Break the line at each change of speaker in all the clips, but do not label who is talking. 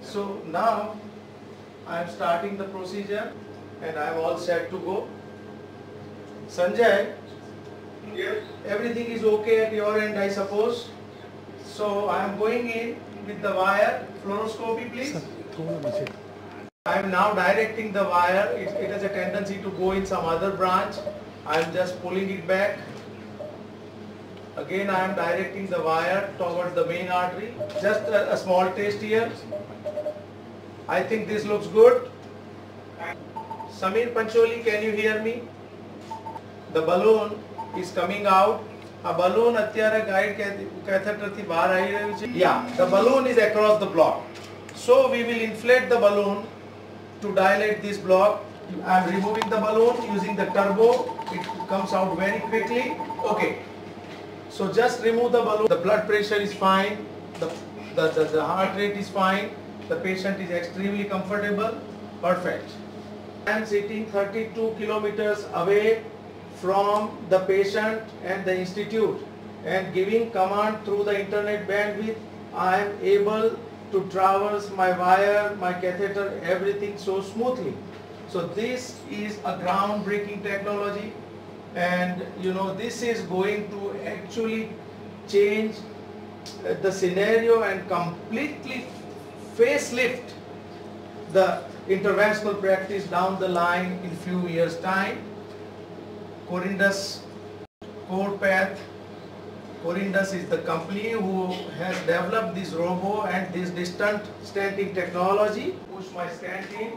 So now I am starting the procedure and I am all set to go. Sanjay,
Yes.
everything is okay at your end, I suppose. So I am going in with the wire. Fluoroscopy, please. I am now directing the wire. It has a tendency to go in some other branch. I am just pulling it back. Again I am directing the wire towards the main artery. Just a small taste here. I think this looks good. Samir Pancholi, can you hear me? The balloon is coming out. A balloon અત્યારે guide catheter થી બહાર આવી રહ્યું છે. Yeah, the balloon is across the block. So we will inflate the balloon to dilate this block. I am removing the balloon using the turbo. It comes out very quickly. Okay. So just remove the balloon. The blood pressure is fine. The heart rate is fine. The patient is extremely comfortable. Perfect. I am sitting 32 kilometers away from the patient and the institute and giving command through the internet bandwidth. I am able to traverse my wire, my catheter, everything so smoothly. So this is a groundbreaking technology, and you know, this is going to actually change the scenario and completely facelift the interventional practice down the line in few years time. Corindus, CorPath. Corindus is the company who has developed this robo and this distant stenting technology. Push my stent in.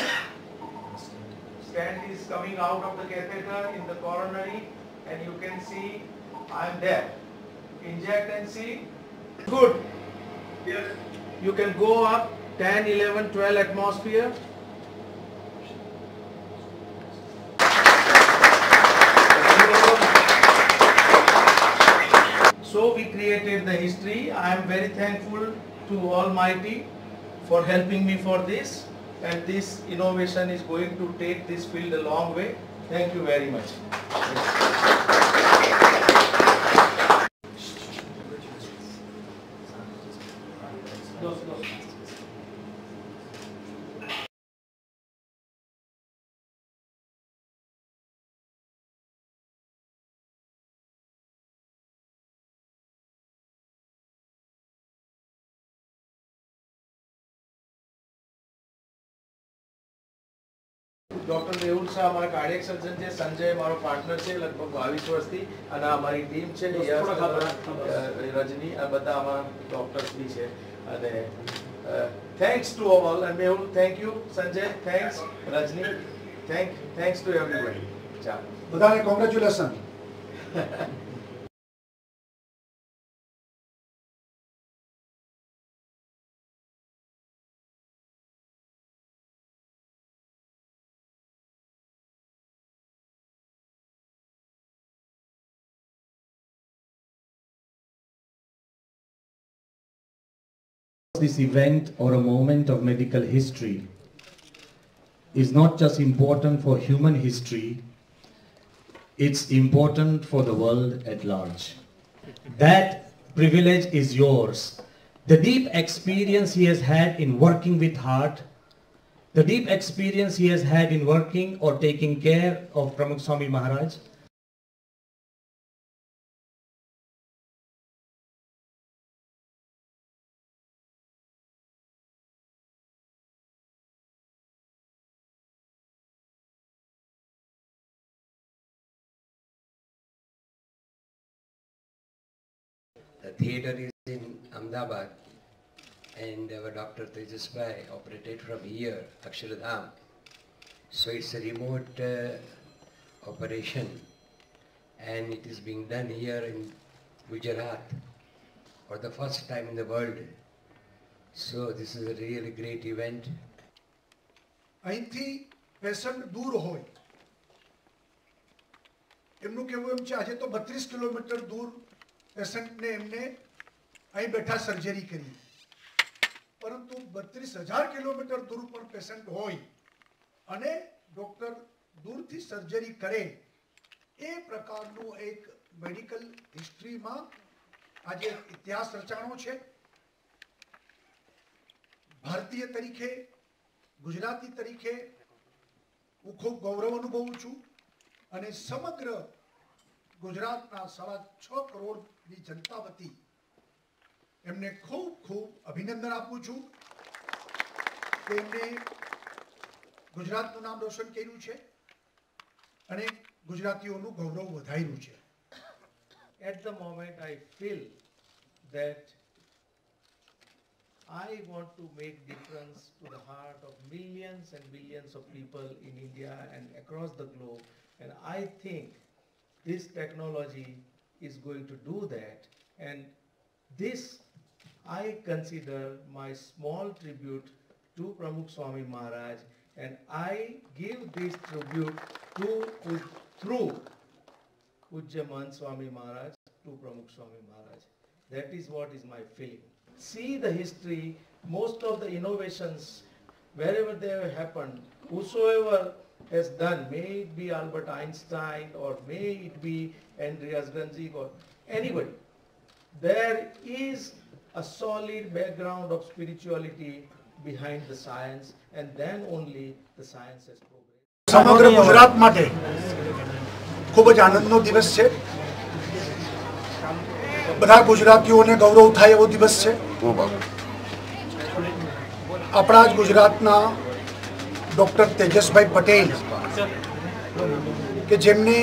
Stent is coming out of the catheter in the coronary, and you can see I am there. Inject and see. Good.
Yes.
You can go up 10, 11, 12 atmosphere. So we created the history. I am very thankful to Almighty for helping me for this, and this innovation is going to take this field a long way. Thank you very much. Doctor Mehul Shah અમારા cardiac સર્જન છે, સંજય મારો partner છે લગભગ 22 વર્ષથી, અને અમારી team છે રજની, આ બધા અમારા ડોક્ટર્સ બી છે. અને thanks to all, and Mehul thank you, Sanjay thanks, Rajni thanks to everybody. ચાલો
બધાને congratulation.
This event or a moment of medical history is not just important for human history, it's important for the world at large. That privilege is yours. The deep experience he has had in working with heart, the deep experience he has had in working or taking care of Pramukh Swami Maharaj,
the theatre is in Ahmedabad, and our Dr. Tejas Patel operated from here, Akshardham. So it's a remote operation, and it is being done here in Gujarat for the first time in the world. So this is a really great event.
અહીંથી patient દૂર હોય, એમનું કહેવું એમ છે આજે તો 32 kilometre દૂર પેશન્ટને એમને અહીં બેઠા સર્જરી કરી, પરંતુ 32,000 કિલોમીટર દૂર પણ પેશન્ટ હોય અને ડોક્ટર દૂરથી સર્જરી કરે, એ પ્રકારનું એક મેડિકલ હિસ્ટ્રીમાં આજે ઇતિહાસ રચાણો છે. ભારતીય તરીકે, ગુજરાતી તરીકે હું ખૂબ ગૌરવ અનુભવું છું અને સમગ્ર ગુજરાતના 6.5 કરોડની જનતા વતી એમને ખૂબ ખૂબ અભિનંદન આપું છું કે એમને ગુજરાતનું નામ રોશન કર્યું છે અને ગુજરાતીઓનું ગૌરવ વધાર્યું છે.
At the moment I feel that I want to make difference to the heart of millions and billions of people in India and across the globe, and I think this technology is going to do that, and this I consider my small tribute to Pramukh Swami Maharaj, and I give this tribute through Pujya Mahant Swami Maharaj to Pramukh Swami Maharaj. That is what is my feeling. See the history, most of the innovations, wherever they have happened, whosoever has done, may it be Albert Einstein or may it be Andreas Granzig or anybody, there is a solid background of spirituality behind the science, and then only the science has progressed.
સમગ્ર ગુજરાત માટે ખૂબ જ આનંદનો દિવસ છે. બધા ગુજરાતીઓને ગૌરવ થાય એવો દિવસ છે. આપણા જ ગુજરાતના ડૉક્ટર તેજસભાઈ પટેલ કે જેમને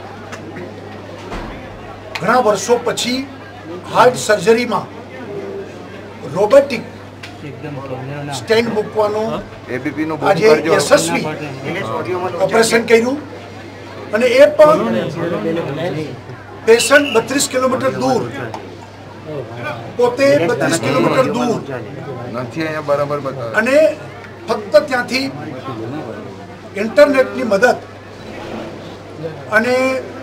ઘણા વર્ષો પછી હાર્ટ સર્જરીમાં રોબોટિક સ્ટેન્ડ મૂકવાનો આજે યશસ્વી ઓપરેશન કર્યું અને એ પણ પેશન્ટ 32 કિલોમીટર દૂર, પોતે 32 કિલોમીટર દૂર અને ફક્ત ત્યાંથી ઇન્ટરનેટની મદદ અને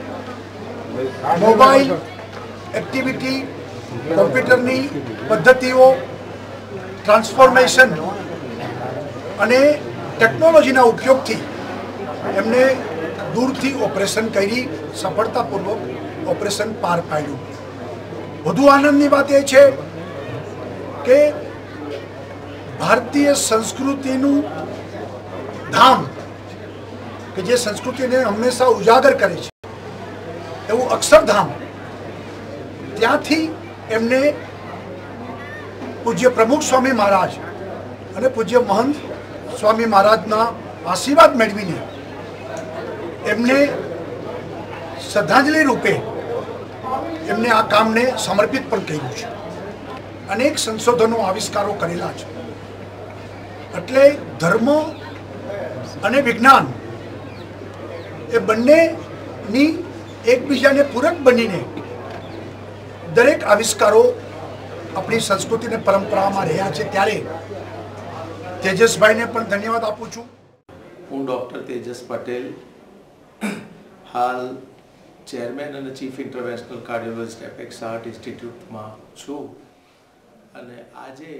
મોબાઈલ એક્ટિવિટી, કોમ્પ્યુટરની પદ્ધતિઓ, ટ્રાન્સફોર્મેશન અને ટેકનોલોજીના ઉપયોગથી એમને દૂરથી ઓપરેશન કરી સફળતાપૂર્વક ઓપરેશન પાર પાડ્યું. વધુ આનંદની વાત એ છે કે ભારતીય સંસ્કૃતિનું ધામ કે જે સંસ્કૃતિને હંમેશા ઉજાગર કરે છે એવું અક્ષરધામ, ત્યાંથી એમને પૂજ્ય પ્રમુખ સ્વામી મહારાજ અને પૂજ્ય મહંત સ્વામી મહારાજના આશીર્વાદ મેળવીને એમને શ્રદ્ધાંજલિ રૂપે એમને આ કામને સમર્પિત પણ કર્યું છે. અનેક સંશોધનો, આવિષ્કારો કરેલા છે. એટલે ધર્મ અને વિજ્ઞાન એ બંનેની એકબીજાને પૂરક બનીને દરેક આવિષ્કારો આપણી સંસ્કૃતિ અને પરંપરામાં રહ્યા છે. ત્યારે તેજસભાઈને પણ ધન્યવાદ આપું છું.
હું ડૉક્ટર તેજસ પટેલ, હાલ ચેરમેન અને chief interventional cardiologist Apex Heart ઇન્સ્ટિટ્યૂટમાં છું અને આજે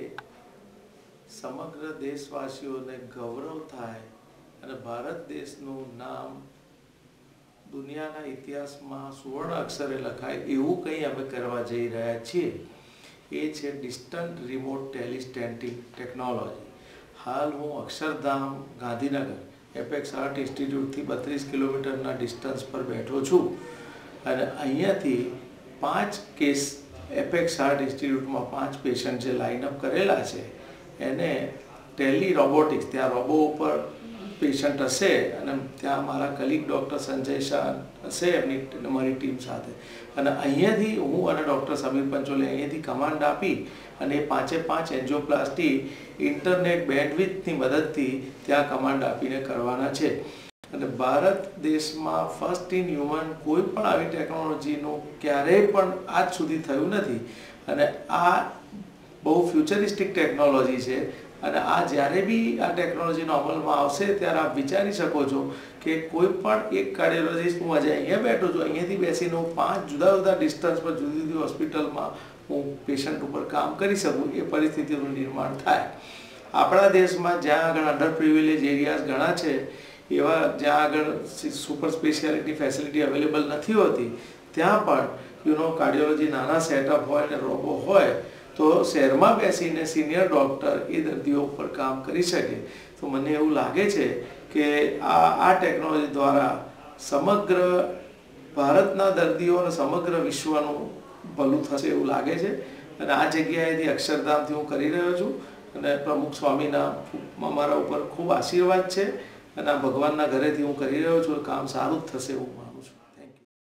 સમગ્ર દેશવાસીઓને ગૌરવ થાય અને ભારત દેશનું નામ દુનિયાના ઇતિહાસમાં સુવર્ણ અક્ષરે લખાય એવું કંઈ અમે કરવા જઈ રહ્યા છીએ. એ છે ડિસ્ટન્ટ રિમોટ ટેલિસ્ટેન્ટિંગ ટેકનોલોજી. હાલ હું અક્ષરધામ, ગાંધીનગર એપેક્સ હાર્ટ ઇન્સ્ટિટ્યૂટથી 32 કિલોમીટરના ડિસ્ટન્સ પર બેઠો છું અને અહીંયાથી 5 કેસ એપેક્સ હાર્ટ ઇન્સ્ટિટ્યૂટમાં 5 પેશન્ટ જે લાઇનઅપ કરેલા છે એને ટેલિરોબોટિક્સ, ત્યાં રોબો ઉપર પેશન્ટ હશે અને ત્યાં મારા કલીગ ડૉક્ટર સંજય શાહ હશે મારી ટીમ સાથે, અને અહીંયાથી હું અને ડૉક્ટર સમીર પંચોલે અહીંયાથી કમાન્ડ આપી અને એ 5 એન્જિયોપ્લાસ્ટી ઇન્ટરનેટ બેન્ડવિડ્થની મદદથી ત્યાં કમાન્ડ આપીને કરવાના છે. અને ભારત દેશમાં ફર્સ્ટ ઇન હ્યુમન કોઈ પણ આવી ટેકનોલોજીનું ક્યારેય પણ આજ સુધી થયું નથી અને આ બહુ ફ્યુચરિસ્ટિક ટેકનોલોજી છે. અને આ જ્યારે બી આ ટેકનોલોજીનો અમલમાં આવશે ત્યારે આપ વિચારી શકો છો કે કોઈ પણ એક કાર્ડિયોલોજિસ્ટ, હું આજે અહીંયા બેઠો છું, અહીંયાથી બેસીને હું 5 જુદા જુદા ડિસ્ટન્સ પર જુદી જુદી હોસ્પિટલમાં હું પેશન્ટ ઉપર કામ કરી શકું એ પરિસ્થિતિનું નિર્માણ થાય. આપણા દેશમાં જ્યાં આગળ અંડર પ્રિવિલેજ એરિયાઝ ઘણા છે, એવા જ્યાં આગળ સુપર સ્પેશિયાલિટી ફેસિલિટી અવેલેબલ નથી હોતી, ત્યાં પણ કાર્ડિયોલોજી નાના સેટઅપ હોય અને રોબો હોય તો તો શહેરમાં બેસીને સિનિયર ડૉક્ટર એ દર્દીઓ પર કામ કરી શકે તો મને એવું લાગે છે કે આ ટેકનોલોજી દ્વારા સમગ્ર ભારતના દર્દીઓ અને સમગ્ર વિશ્વનું ભલું થશે એવું લાગે છે અને આ જગ્યાએથી અક્ષરધામથી હું કરી રહ્યો છું અને પ્રમુખ સ્વામીના મારા ઉપર ખૂબ આશીર્વાદ છે અને આ ભગવાનના ઘરેથી હું કરી રહ્યો છું કામ સારું જ થશે એવું